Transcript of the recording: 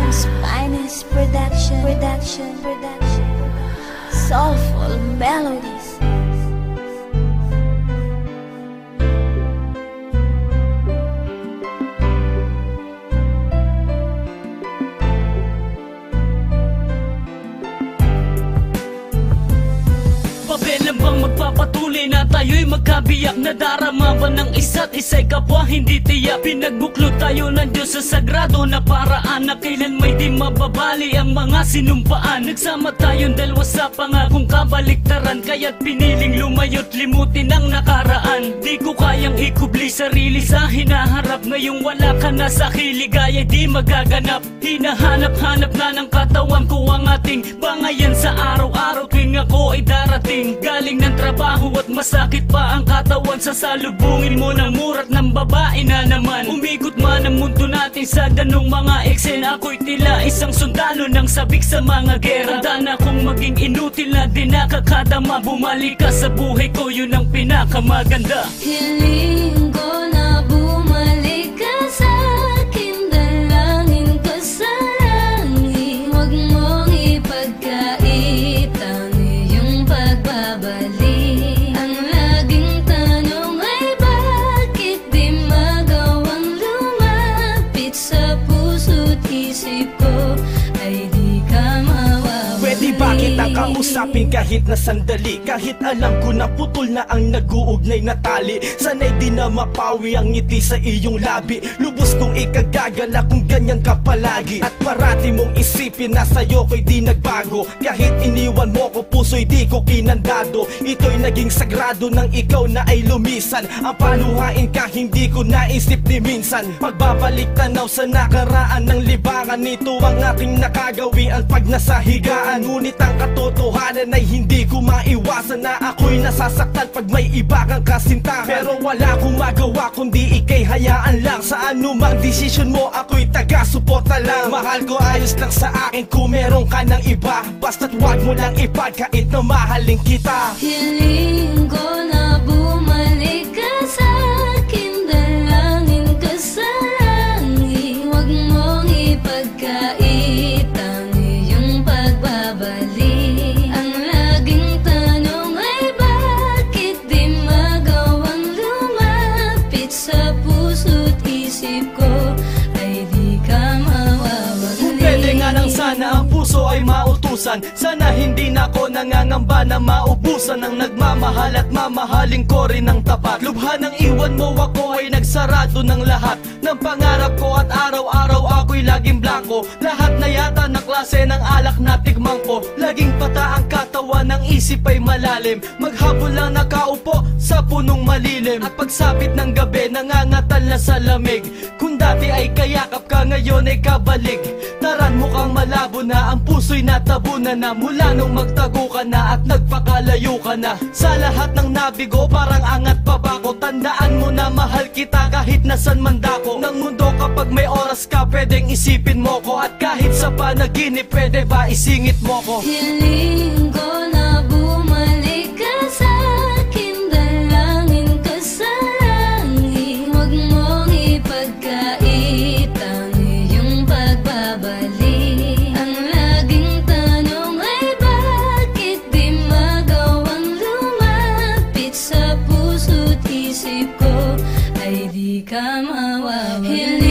Spinus production, soulful melodies. Pabelan bang magpapatuloy na tayo'y magkabiyak? Nadarama ba ng isa't isa'y kapwa hindi tiyak? Pinagbuklod tayo ng Diyos sa sagrado na paraan na kailan may di mababali ang mga sinumpaan. Nagsama tayong dalawa sa pangakong kabaliktaran, kaya't piniling lumayo't limutin ang nakaraan. Di ko kayang ikubli sarili sa hinaharap, ngayong wala ka na sa kiligaya di magaganap. Hinahanap-hanap na ng katawan ko ang ating bangayan sa araw-araw tuwing ako ay darating galing ng trabaho at masakit pa ang katawan. Sasalubungin mo ng murat ng babae na naman. Umikot man ang mundo natin sa ganong mga eksena. Ako'y tila isang sundalo ng sabik sa mga gera. Handa na kong maging inutil na di nakakadama. Bumalik ka sa buhay ko, yun ang pinakamaganda. Hiling ko na bumalik ka sa akin, dalangin ko sa langit. Huwag mong ipagkait ang iyong pagbabalik. Ang laging tanong ay bakit di magawang lumapit sa puso't isip ko ay di ka mawawala. Pwede ba kitang kausapin kahit na sandali? Kahit alam ko na putol na ang nag-uugnay na tali. Sana'y di na mapawi ang ngiti sa iyong labi. Lubos kong ikagagala kung ganyan ka palagi. At parati mong isipin na sa'yo ko'y di nagbago. Kahit iniwan mo ko, puso'y di ko kinandado. Ito'y naging sagrado nang ikaw na ay lumisan. Ang paluhain ka hindi ko naisip ni minsan. Pagbabalik tanaw sa nakaraan ng libangan, nito ang aking nakagawian pag nasa higaan. Ngunit ang katotohanan ay hindi ko maiwasan na ako'y nasasaktan pag may iba kang kasintahan. Pero wala akong magawa kundi ika'y hayaan lang. Sa anumang desisyon mo ako'y taga-suporta lang. Mahal ko, ayos lang sa akin kung meron ka ng iba. Basta't wag mo lang ipagkait na mahalin kita. Hiling ko na bumalik ka sa akin, dalangin ko sa langit. Huwag mong ipagkait ang iyong pagbabalik. Ang laging tanong ay bakit di magawang lumapit sa puso't isip ko ay di ka mawawala. Kung pwede nga nang sana ang puso ay mautusan, sana hindi na ako nangangamba na maubusan ng nagmamahal at mamahalin ko rin ng tapat. Lubha ng iwan mo ako ay nagsarado ng lahat ng pangarap ko at araw-araw ako'y laging blanco. Lahat na yata na klase ng alak na tikmang ko. Laging pata ang katawan, ng isip ay malalim. Maghapon lang nakaupo sa punong malilim. At pagsapit ng gabi nangangatal na sa lamig. Kung dati ay kayakap ka, ngayon ay kabalik. Taran mo kang malabo na, ang puso'y natabunan na. Mula nung magtago ka na at nagpakalayo ka na. Sa lahat ng nabigo parang angat pa ba ko. Tandaan mo na mahal kita kahit nasan man dako ng mundo. Kapag may oras ka pwedeng isipin mo ko. At kahit sa panaginip pwede ba isingit mo ko. Hiling ko na bumalik ka sa akin, dalangin ko sa langit. Huwag mong ipagkait ang iyong pagbabalik. Ang laging tanong ay bakit di magawang lumapit sa puso't isip ko ay di ka mawawala.